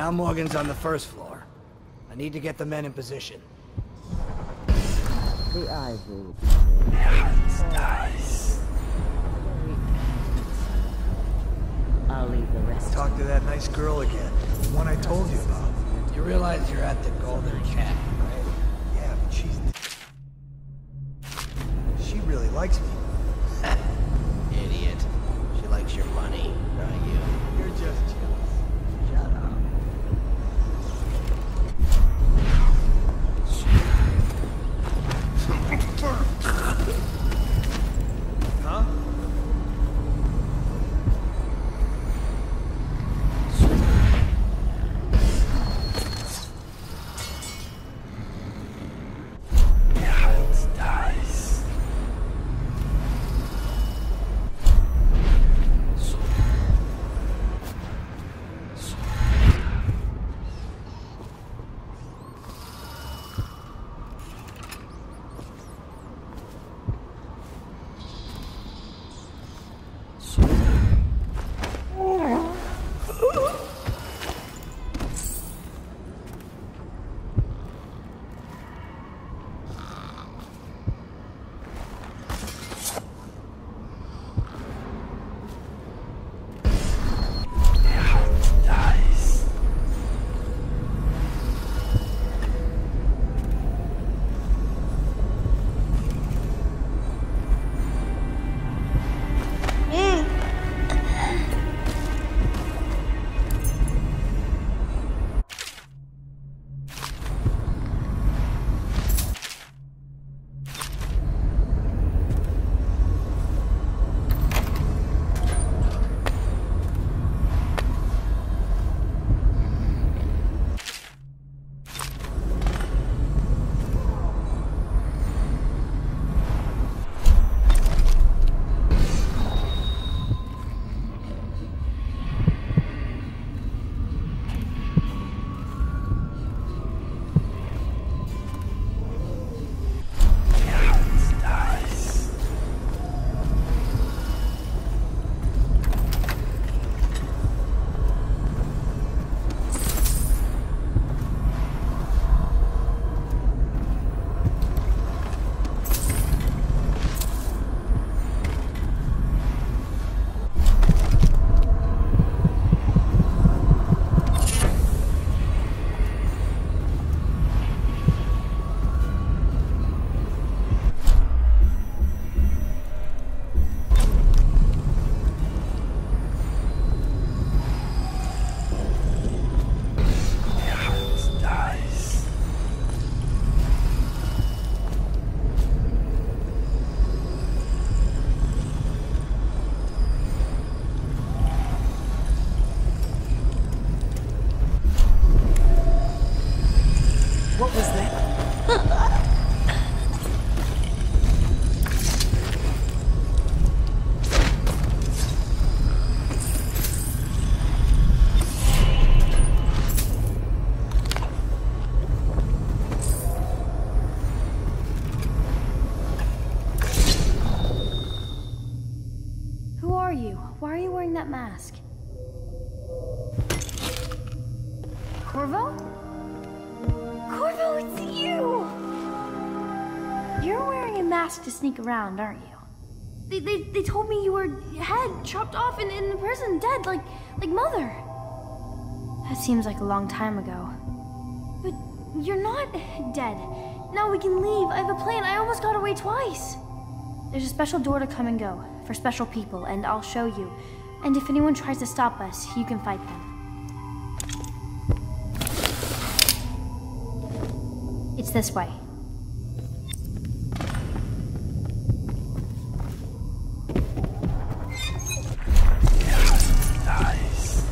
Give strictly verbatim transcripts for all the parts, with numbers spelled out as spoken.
Tom Morgan's on the first floor. I need to get the men in position. The ivory. Nice. I'll leave the rest. Talk to that nice girl again. The one I told you about. You realize you're at the Golden Cat, right? Yeah, but she's... She really likes me. Idiot. She likes your money, not you. You're just jealous. Shut up. Huh? What was that? Who are you? Why are you wearing that mask? Corvo? Corvo, it's you! You're wearing a mask to sneak around, aren't you? They, they, they told me you were head chopped off and in the prison, dead, like, like Mother. That seems like a long time ago. But you're not dead. Now we can leave. I have a plan. I almost got away twice. There's a special door to come and go for special people, and I'll show you. And if anyone tries to stop us, you can fight them. It's this way. Nice.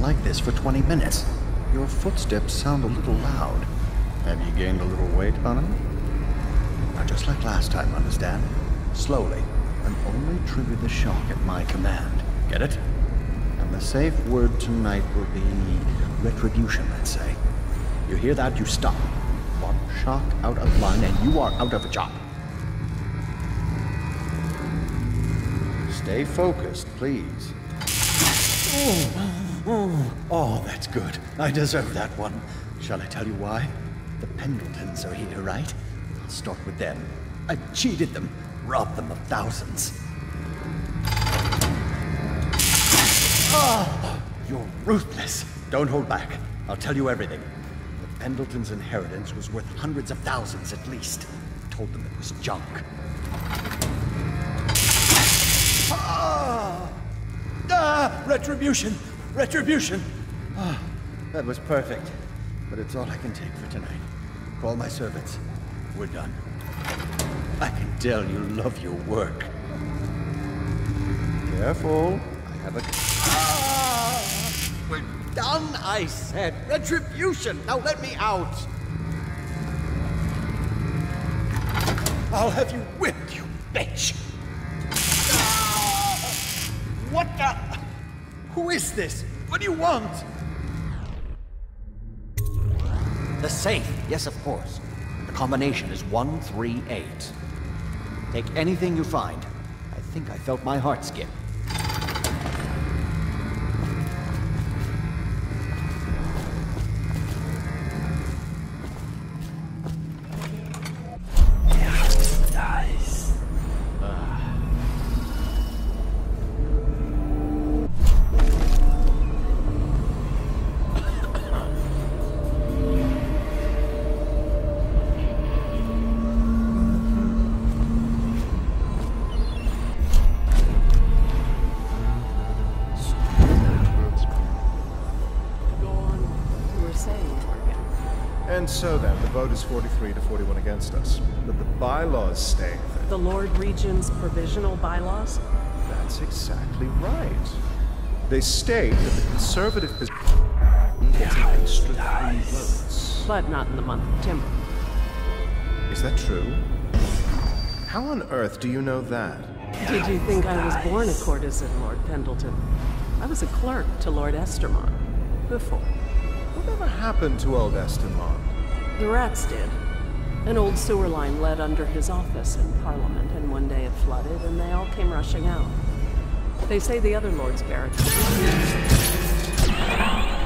like this for twenty minutes. Your footsteps sound a little loud. Have you gained a little weight, Anna? Now, just like last time, understand? Slowly, and only trigger the shock at my command. Get it? And the safe word tonight will be retribution, let's say. You hear that, you stop. One shock out of line, and you are out of a job. Stay focused, please. Oh, oh, oh, that's good. I deserve that one. Shall I tell you why? The Pendletons are here, right? I'll start with them. I cheated them, robbed them of thousands. Oh, you're ruthless. Don't hold back. I'll tell you everything. The Pendletons' inheritance was worth hundreds of thousands at least. I told them it was junk. Ah! Ah! Retribution! Retribution! Ah, that was perfect. But it's all I can take for tonight. Call my servants. We're done. I can tell you love your work. Careful. I have a... Ah! We're done, I said. Retribution! Now let me out! I'll have you whipped, you bitch! Ah! What the... Who is this? What do you want? The safe. Yes, of course. The combination is one three eight. Take anything you find. I think I felt my heart skip. So then, the vote is forty-three to forty-one against us. But the bylaws state that... The Lord Regent's provisional bylaws? That's exactly right. They state that the conservative position gets an extra three votes. But not in the month of Timber. Is that true? How on earth do you know that? Did you think I was born a courtesan, Lord Pendleton? I was a clerk to Lord Estermont before. Whatever happened to old Estermont? The rats did. An old sewer line led under his office in Parliament, and one day it flooded, and they all came rushing out. They say the other lords barricaded.